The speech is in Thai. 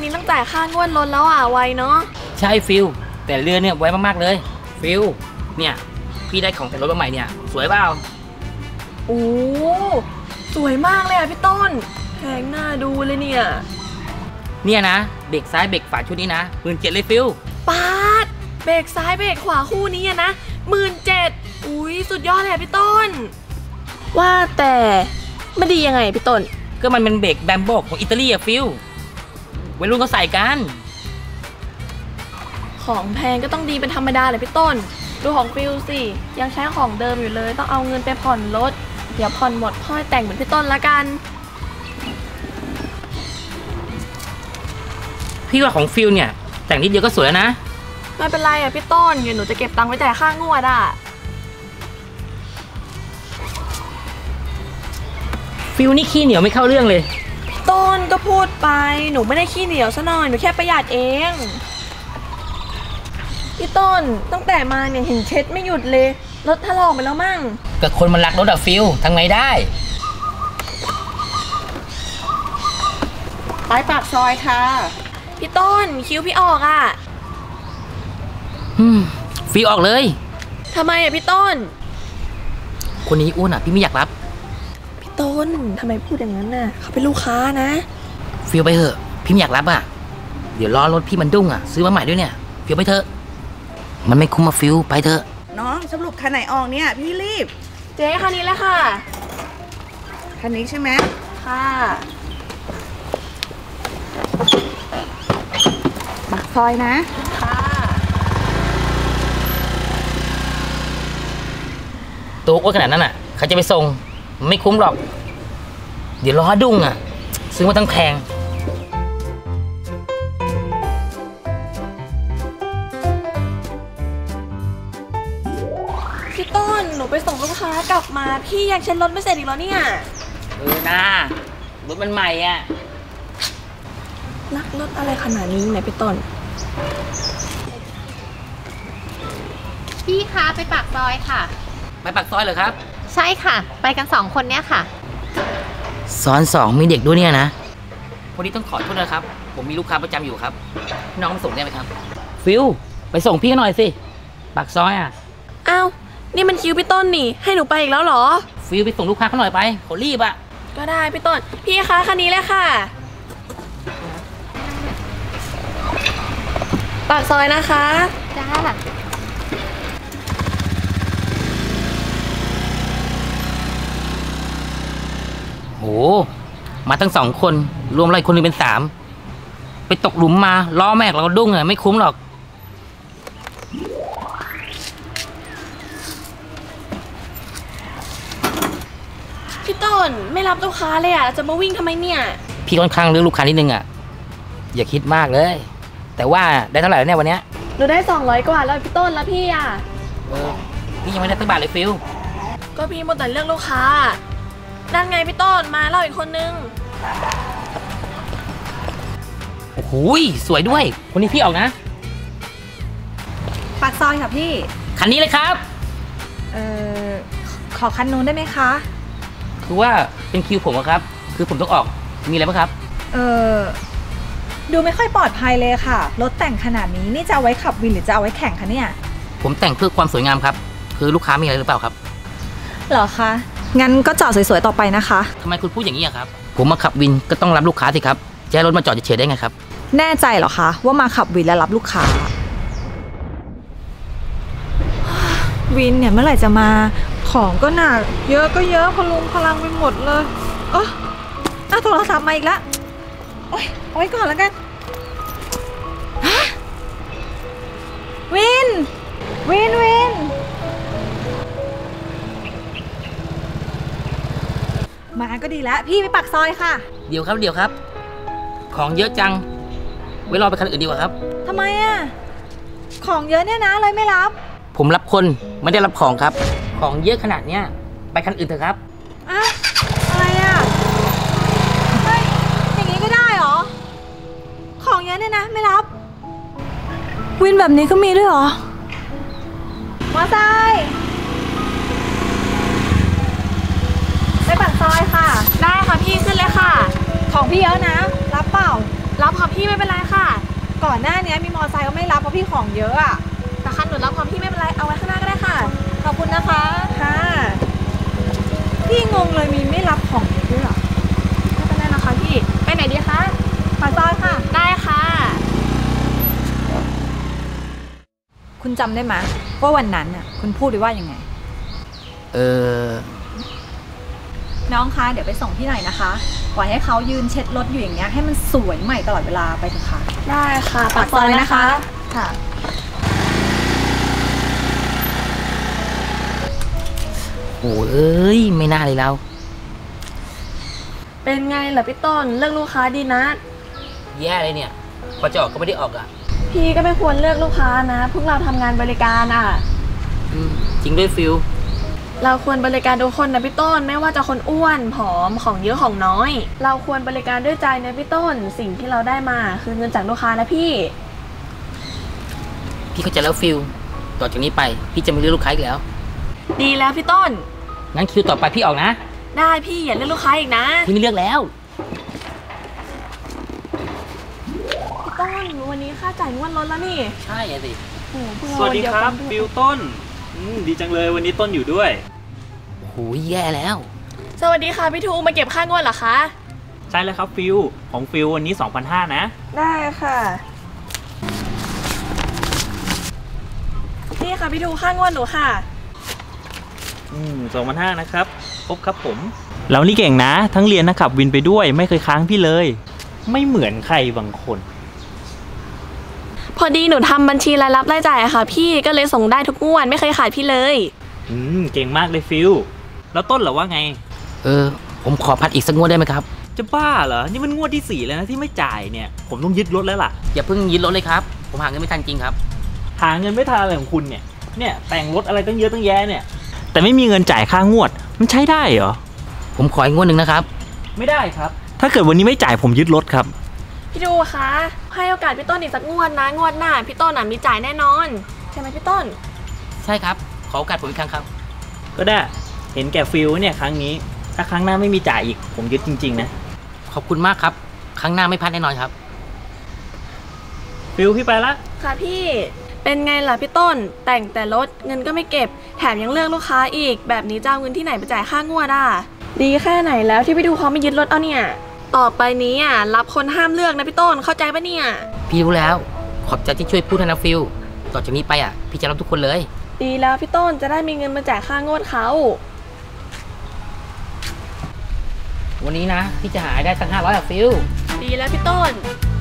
นี้ต้องจ่ายค่างวดรถแล้วอ่ะไวเนาะใช่ฟิลแต่เรือเนี่ยไวมากๆเลยฟิลเนี่ยพี่ได้ของแต่รถมาใหม่เนี่ยสวยเปล่าโอ้สวยมากเลยอ่ะพี่ต้นแพงน่าดูเลยเนี่ยนะเบรกซ้ายเบรกขวาชุดนี้นะ17,000เลยฟิลปาดเบรกซ้ายเบรกขวาคู่นี้นะ17,000อุ้ยสุดยอดเลยพี่ต้นว่าแต่ไม่ดียังไงพี่ต้นก็มันเป็นเบรกแบมโบของอิตาลีอะฟิลวัยรุ่นเขาใส่กันของแพงก็ต้องดีเป็นธรรมดาเลยพี่ต้นดูของฟิลสิยังใช้ของเดิมอยู่เลยต้องเอาเงินไปผ่อนรถเดี๋ยวผ่อนหมดค่อยแต่งเหมือนพี่ต้นละกันพี่ว่าของฟิลเนี่ยแต่งนิดเดียวก็สวยแล้วนะไม่เป็นไรอ่ะพี่ต้นเดี๋ยวหนูจะเก็บตังค์ไว้จ่ายค่างวดอ่ะฟิลนี่ขี้เหนียวไม่เข้าเรื่องเลยพี่ต้นก็พูดไปหนูไม่ได้ขี้เหนียวซะหน่อยหนูแค่ประหยัดเองพี่ต้นตั้งแต่มาเนี่ยเห็นเช็ดไม่หยุดเลยรถถลอกไปแล้วมั่งกับคนมันรักรถอะฟิลทำไงได้ไปปากซอยค่ะพี่ต้นคิ้วพี่ออกอ่ะฟิลออกเลยทำไมอ่ะพี่ต้นคนนี้อ้วนอ่ะพี่ไม่อยากรับพี่ต้นทำไมพูดอย่างนั้นน่ะเขาเป็นลูกค้านะฟิลไปเถอะพี่ไม่อยากรับอ่ะเดี๋ยวล้อรถพี่มันดุ้งอ่ะซื้อมาใหม่ด้วยเนี่ยฟิลไปเถอะมันไม่คุ้มมาฟิลไปเถอะน้องสรุปคันไหนออกเนี่ยพี่รีบเจ๊คันนี้แหละค่ะคันนี้ใช่ไหมค่ะปากซอยนะค่ะตัวอ้วนขนาดนั้นอ่ะใครจะไปส่งไม่คุ้มหรอกเดี๋ยวล้อดุ้งอ่ะซื้อมาตั้งแพงพี่ต้นหนูไปส่งลูกค้ากลับมาพี่ยังเช็ดรถไม่เสร็จอีกแล้วเนี่ยนะรถมันใหม่อ่ะรักรถอะไรขนาดนี้ไหนพี่ต้นพี่คะไปปากซอยค่ะไปปากซอยเหรอครับใช่ค่ะไปกัน2 คนเนี่ยค่ะซ้อน2มีเด็กด้วยเนี่ยนะวันนี้ต้องขอโทษนะครับผมมีลูกค้าประจำอยู่ครับน้องมาส่งได้ไหมครับฟิลไปส่งพี่หน่อยสิปากซอยอ่ะอ้าวนี่มันคิวพี่ต้นนี่ให้หนูไปอีกแล้วเหรอฟิลไปส่งลูกค้าเขาหน่อยไปเขารีบอ่ะก็ได้พี่ต้นพี่คะคันนี้เลยค่ะปากซอยนะคะจ้าโอ้มาทั้ง2 คนรวมอะไรคนนึงเป็น3ไปตกหลุมมาล้อแม็กเราก็ดุ้งอ่ะไม่คุ้มหรอกพี่ต้นไม่รับลูกค้าเลยอ่ะจะมาวิ่งทำไมเนี่ยพี่ค่อนข้างเลือกลูกค้านิดนึงอ่ะอย่าคิดมากเลยแต่ว่าได้เท่าไหร่แล้วเนี่ยวันนี้หนูได้200 กว่าแล้วพี่ต้นแล้วพี่อ่ะพี่ยังไม่ได้สักบาทเลยฟิลก็พี่มัวแต่เลือกลูกค้านั่นไงพี่ต้นมาแล้วอีกคนนึงโอ้โหสวยด้วยคนนี้พี่ออกนะปากซอยค่ะพี่คันนี้เลยครับขอคันนู้นได้ไหมคะคือว่าเป็นคิวผมครับคือผมต้องออกมีอะไรบ้างครับดูไม่ค่อยปลอดภัยเลยค่ะรถแต่งขนาดนี้นี่จะเอาไว้ขับวินหรือจะเอาไว้แข่งคะเนี่ยผมแต่งเพื่อความสวยงามครับคือลูกค้ามีอะไรหรือเปล่าครับเหรอคะงั้นก็จอดสวยๆต่อไปนะคะทำไมคุณพูดอย่างนี้ครับผมมาขับวินก็ต้องรับลูกค้าสิครับจะให้รถมาจอดเฉยๆได้ไงครับแน่ใจเหรอคะว่ามาขับวินและรับลูกค้าวินเนี่ยเมื่อไหร่จะมาของก็หนักเยอะก็เยอะพลุงพลังไปหมดเลยโทรศัพท์มาอีกแล้วเอาไว้ก่อนแล้วกันวินมาก็ดีแล้วพี่ไปปากซอยค่ะเดี๋ยวครับของเยอะจังไว้รอไปคันอื่นดีกว่าครับทำไมอ่ะของเยอะเนี่ยนะเลยไม่รับผมรับคนไม่ได้รับของครับของเยอะขนาดเนี้ยไปคันอื่นเถอะครับอะไรอ่ะเฮ้ยอย่างนี้ก็ได้เหรอของเยอะเนี่ยนะไม่รับวินแบบนี้ก็มีด้วยเหรอมอไซค์ไปปากซอยค่ะได้ค่ะพี่ขึ้นเลยค่ะของพี่เยอะนะรับเปล่ารัรับพร้อมพี่ไม่เป็นไรค่ะก่อนหน้านี้มีมอไซค์ก็ไม่รับเพราะพี่ของเยอะอะแต่คันหนูรับพร้อมพี่ไม่เป็นไร เอาไว้ข้างหน้าก็ได้ค่ะขอบคุณนะคะค่ะพี่งงเลยมีไม่รับของเยอะด้วยเหรอไม่เป็นไรนะคะพี่ ไปไหนดีคะปากซอยค่ะได้ค่ะคุณจำได้ไหมว่าวันนั้นน่ะคุณพูดไว้ว่ายังไงเออน้องคะเดี๋ยวไปส่งที่ไหนนะคะปล่อยให้เขายืนเช็ดรถอยู่อย่างเงี้ยให้มันสวยใหม่ตลอดเวลาไปเถอะค่ะได้ค่ะปากซอยนะคะค่ะโอ้เอ้ย ไม่น่าเลยเราเป็นไงล่ะพี่ต้น เลือกลูกค้าดีนะแย่เลยเนี่ย พอจะออกก็ไม่ได้ออกอ่ะพี่ก็ไม่ควรเลือกลูกค้านะ พวกเราทำงานบริการอ่ะจริงด้วยฟิลเราควรบริการทุกคนนะพี่ต้น ไม่ว่าจะคนอ้วนผอมของเยอะของน้อย เราควรบริการด้วยใจนะพี่ต้น สิ่งที่เราได้มาคือเงินจากลูกค้านะพี่พี่เข้าใจแล้วฟิลต่อจากนี้ไปพี่จะไม่เลือกลูกค้าอีกแล้วดีแล้วพี่ต้นงั้นคิวต่อไปพี่ออกนะได้พี่อย่าเลือกลูกค้าอีกนะพี่ไม่เลือกแล้วพี่ต้นวันนี้ค่าจ่ายงวดลดแล้วนี่ใช่สิโอ้โหเพิ่งสเอาวัสดีนเยครับกันฟิลต้นดีจังเลยวันนี้ต้นอยู่ด้วยโอ้โหแย่แล้วสวัสดีค่ะพี่ทูมาเก็บค่างวดเหรอคะใช่แล้วครับฟิลของฟิลวันนี้ 2,500 นะได้ค่ะนี่ค่ะพี่ทูค่างวดหนูค่ะ 2,500 นะครับครบครับผมแล้วนี่เก่งนะ ทั้งเรียนนะขับวินไปด้วยไม่เคยค้างพี่เลย ไม่เหมือนใครบางคนพอดีหนูทำบัญชีรายรับรายจ่ายอะค่ะ พี่ก็เลยส่งได้ทุกงวดไม่เคยขาดพี่เลยเก่งมากเลยฟิลแล้วต้นเหรอว่าไงผมขอพัดอีกสักงวดได้ไหมครับจะบ้าเหรอ นี่มันงวดที่ 4 แล้วนะที่ไม่จ่ายเนี่ย ผมต้องยึดรถแล้วล่ะอย่าเพิ่งยึดรถเลยครับ ผมหาเงินไม่ทันจริงครับหาเงินไม่ทันอะไรของคุณเนี่ยแต่งรถอะไรตั้งเยอะตั้งแยะเนี่ย แต่ไม่มีเงินจ่ายค่างวด มันใช้ได้เหรอผมขออีกงวดหนึ่งนะครับไม่ได้ครับ ถ้าเกิดวันนี้ไม่จ่ายผมยึดรถครับพี่ทูคะให้โอกาสพี่ต้นอีกสักงวดนะงวดหน้าพี่ต้นมีจ่ายแน่นอนใช่ไหมพี่ต้นใช่ครับ ขอโอกาสผมอีกครั้งครับก็ได้ เห็นแก่ฟิลเนี่ยครั้งนี้ ถ้าครั้งหน้าไม่มีจ่ายอีก ผมยึดจริงๆนะขอบคุณมากครับ ครั้งหน้าไม่พลาดแน่นอนครับฟิลพี่ไปละค่ะพี่เป็นไงล่ะพี่ต้นแต่งแต่รถเงินก็ไม่เก็บแถมยังเลือกลูกค้าอีกแบบนี้จะเอาเงินที่ไหนไปจ่ายค่างวดดีแค่ไหนแล้วที่พี่ทูเขาไม่ยึดรถเอาเนี่ยต่อไปนี้รับคนห้ามเลือกนะพี่ต้นเข้าใจปะเนี่ยพี่รู้แล้ว ขอบใจที่ช่วยพูดให้นะฟิลต่อจากนี้ไปพี่จะรับทุกคนเลยดีแล้วพี่ต้นจะได้มีเงินมาจ่ายค่างวดเขาวันนี้นะพี่จะหาให้ได้สัก500ฟิลดีแล้วพี่ต้น